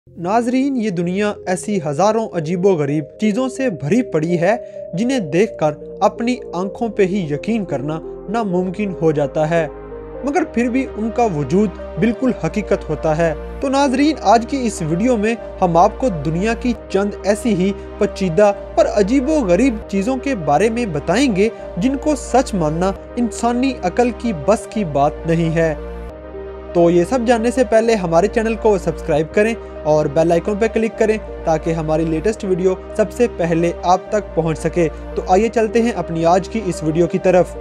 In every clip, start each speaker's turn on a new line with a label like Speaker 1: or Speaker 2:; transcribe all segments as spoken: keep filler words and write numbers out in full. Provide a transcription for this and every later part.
Speaker 1: नाजरीन, ये दुनिया ऐसी हजारों अजीबो गरीब चीज़ों से भरी पड़ी है जिन्हें देखकर अपनी आंखों पे ही यकीन करना नामुमकिन हो जाता है, मगर फिर भी उनका वजूद बिल्कुल हकीकत होता है। तो नाजरीन, आज की इस वीडियो में हम आपको दुनिया की चंद ऐसी ही पेचीदा और अजीबो गरीब चीज़ों के बारे में बताएंगे जिनको सच मानना इंसानी अकल की बस की बात नहीं है। तो ये सब जानने से पहले हमारे चैनल को सब्सक्राइब करें और बेल आइकन पर क्लिक करें ताकि हमारी लेटेस्ट वीडियो सबसे पहले आप तक पहुंच सके। तो आइए चलते हैं अपनी आज की इस वीडियो की तरफ।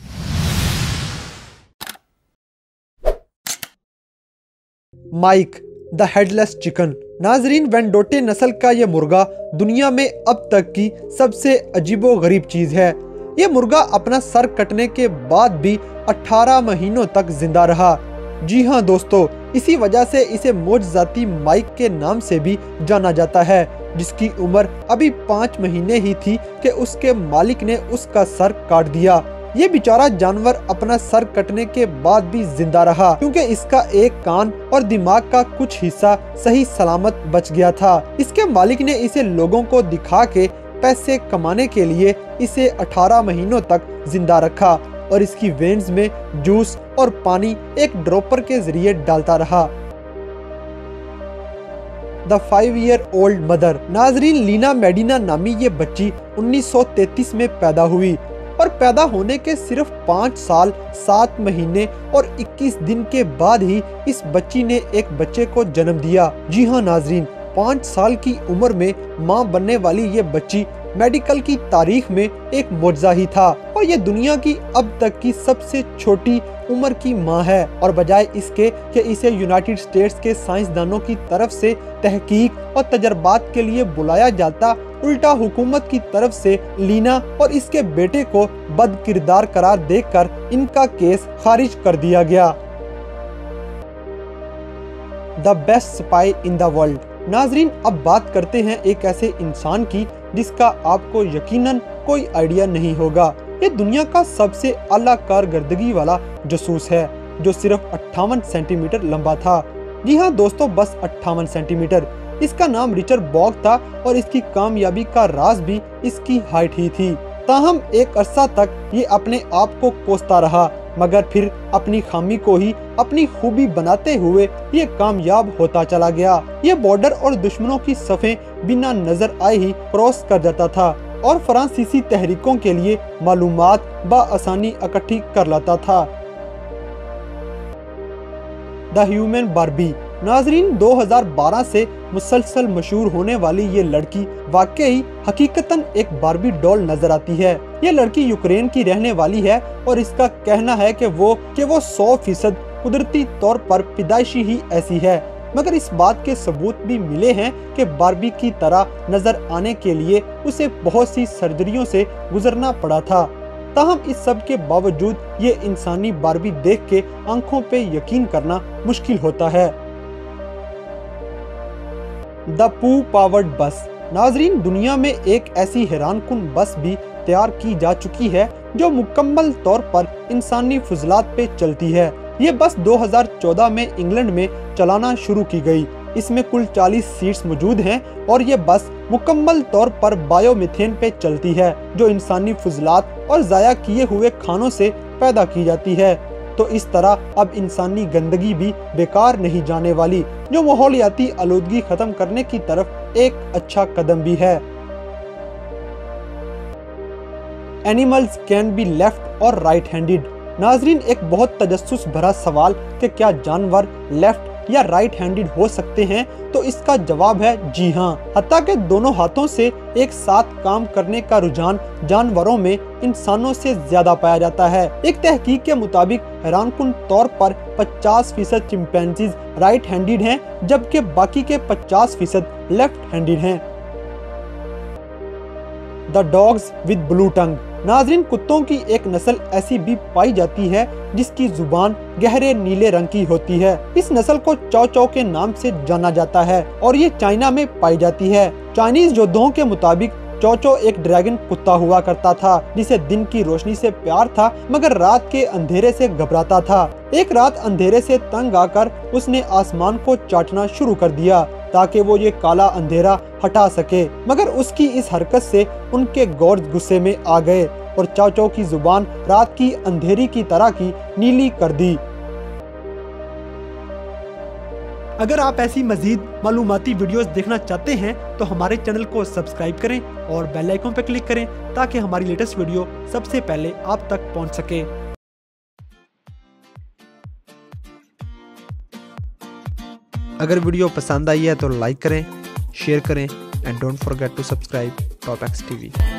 Speaker 1: Mike the headless chicken. नाजरीन, वेंडोटे नस्ल का ये मुर्गा दुनिया में अब तक की सबसे अजीबो गरीब चीज है। ये मुर्गा अपना सर कटने के बाद भी अठारह महीनों तक जिंदा रहा। जी हाँ दोस्तों, इसी वजह से इसे मोजजाती माइक के नाम से भी जाना जाता है, जिसकी उम्र अभी पाँच महीने ही थी कि उसके मालिक ने उसका सर काट दिया। ये बेचारा जानवर अपना सर कटने के बाद भी जिंदा रहा क्योंकि इसका एक कान और दिमाग का कुछ हिस्सा सही सलामत बच गया था। इसके मालिक ने इसे लोगों को दिखा के पैसे कमाने के लिए इसे अठारह महीनों तक जिंदा रखा और इसकी वेन्स में जूस और पानी एक ड्रॉपर के जरिए डालता रहा। The five year old mother. नाजरीन, लीना मेडिना नामी ये बच्ची उन्नीस सौ तैंतीस में पैदा हुई और पैदा होने के सिर्फ पाँच साल सात महीने और इक्कीस दिन के बाद ही इस बच्ची ने एक बच्चे को जन्म दिया। जी हाँ नाजरीन, पाँच साल की उम्र में मां बनने वाली ये बच्ची मेडिकल की तारीख में एक मौजज़ा ही था और ये दुनिया की अब तक की सबसे छोटी उम्र की मां है। और बजाय इसके कि इसे यूनाइटेड स्टेट्स के साइंसदानों की तरफ से तहकीक और तजर्बात के लिए बुलाया जाता, उल्टा हुकूमत की तरफ से लीना और इसके बेटे को बदकिरदार करार देकर इनका केस खारिज कर दिया गया। The best spy in the world. नाजरीन, अब बात करते हैं एक ऐसे इंसान की जिसका आपको यकीनन कोई आइडिया नहीं होगा। ये दुनिया का सबसे आला कारकर्दगी वाला जासूस है जो सिर्फ अट्ठावन सेंटीमीटर लंबा था। जी हाँ दोस्तों, बस अट्ठावन सेंटीमीटर। इसका नाम रिचर्ड बॉग था और इसकी कामयाबी का राज भी इसकी हाइट ही थी। ताहम एक अरसा तक ये अपने आप को कोसता रहा, मगर फिर अपनी खामी को ही अपनी खूबी बनाते हुए ये कामयाब होता चला गया। ये बॉर्डर और दुश्मनों की सफ़ें बिना नजर आए ही क्रॉस कर जाता था और फ्रांसीसी तहरीकों के लिए मालूमात बआसानी इकट्ठी कर लाता था। The human Barbie. नाजरीन, दो हज़ार बारह से मुसलसल मशहूर होने वाली ये लड़की वाकई हकीकतन एक बार्बी डॉल नजर आती है। ये लड़की यूक्रेन की रहने वाली है और इसका कहना है कि वो कि वो सौ फीसद कुदरती तौर पर पैदाइशी ही ऐसी है, मगर इस बात के सबूत भी मिले हैं कि बार्बी की तरह नजर आने के लिए उसे बहुत सी सर्जरियों से गुजरना पड़ा था। ताहम इस सब के बावजूद ये इंसानी बार्बी देख के आंखों पे यकीन करना मुश्किल होता है। द पू पावर्ड बस। नाजरीन, दुनिया में एक ऐसी हैरानकुन बस भी तैयार की जा चुकी है जो मुकम्मल तौर पर इंसानी फजलात पे चलती है। ये बस दो हज़ार चौदह में इंग्लैंड में चलाना शुरू की गई। इसमें कुल चालीस सीट्स मौजूद हैं और ये बस मुकम्मल तौर पर बायोमीथेन पे चलती है जो इंसानी फजलात और ज़ाया किए हुए खानों से पैदा की जाती है। तो इस तरह अब इंसानी गंदगी भी बेकार नहीं जाने वाली, जो माहौलियाती आलूदगी खत्म करने की तरफ एक अच्छा कदम भी है। एनिमल्स कैन बी लेफ्ट और राइट हैंडेड। नाजरीन, एक बहुत तजस्सुस भरा सवाल कि क्या जानवर लेफ्ट या राइट हैंडेड हो सकते हैं, तो इसका जवाब है जी हाँ। हत्ता के दोनों हाथों से एक साथ काम करने का रुझान जानवरों में इंसानों से ज्यादा पाया जाता है। एक तहकीक के मुताबिक हैरानकुन तौर पर पचास फीसद चिंपैंजीज राइट हैंडेड हैं, जबकि बाकी के पचास फीसद लेफ्ट हैंडेड हैं। The dogs with blue tongue. नाजरीन, कुत्तों की एक नस्ल ऐसी भी पाई जाती है जिसकी जुबान गहरे नीले रंग की होती है। इस नस्ल को चौ चौ के नाम से जाना जाता है और ये चाइना में पाई जाती है। चाइनीज योद्धाओं के मुताबिक चौ चौ एक ड्रैगन कुत्ता हुआ करता था जिसे दिन की रोशनी से प्यार था मगर रात के अंधेरे से घबराता था। एक रात अंधेरे से तंग आकर उसने आसमान को चाटना शुरू कर दिया। تاکہ وہ یہ کالا اندھیرا ہٹا سکے، مگر اس کی اس حرکت سے ان کے گورد غصے میں آ گئے اور چاؤ چاؤ کی زبان رات کی اندھیری کی طرح کی نیلی کر دی۔ اگر آپ ایسی مزید معلوماتی ویڈیوز دیکھنا چاہتے ہیں تو ہمارے چینل کو سبسکرائب کریں اور بیل آئیکن پر کلک کریں تاکہ ہماری لیٹسٹ ویڈیو سب سے پہلے آپ تک پہنچ سکے۔ اگر ویڈیو پسند آئی ہے تو لائک کریں، شیئر کریں and don't forget to subscribe top X T we.